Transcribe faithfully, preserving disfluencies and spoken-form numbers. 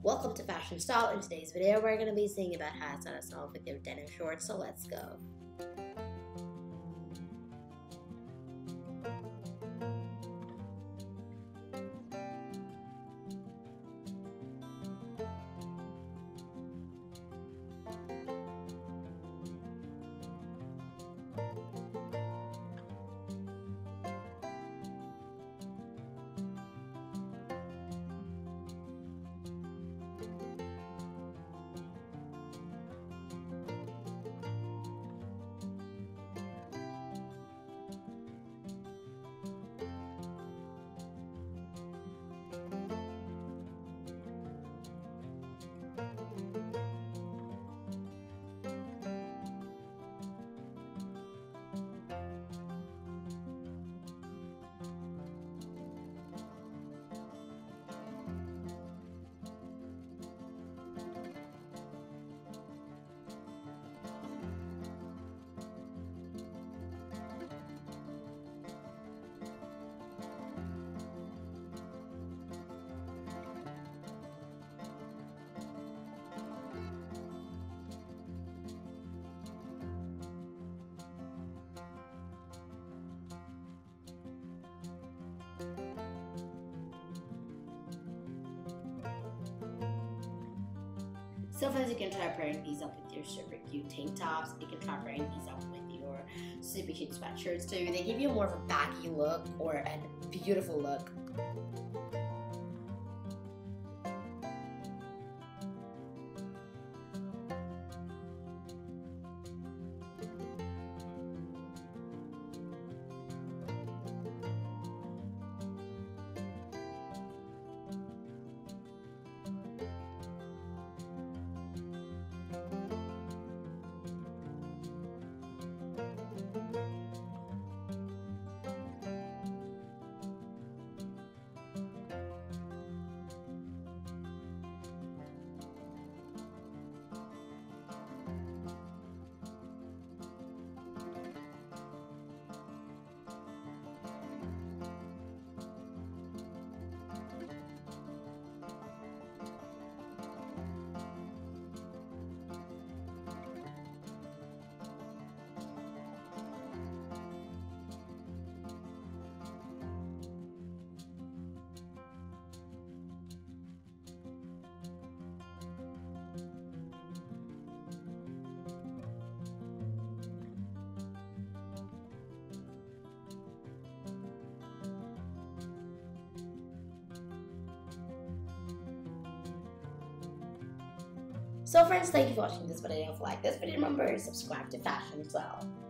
Welcome to Fashion Style. In today's video, we're going to be seeing about how to style yourself with your denim shorts, so let's go. So friends, you can try pairing these up with your super cute tank tops. You can try pairing these up with your super cute sweatshirts too. They give you more of a baggy look or a beautiful look. So friends, thank you for watching this video. If you like this video, remember to subscribe to Fashion Style.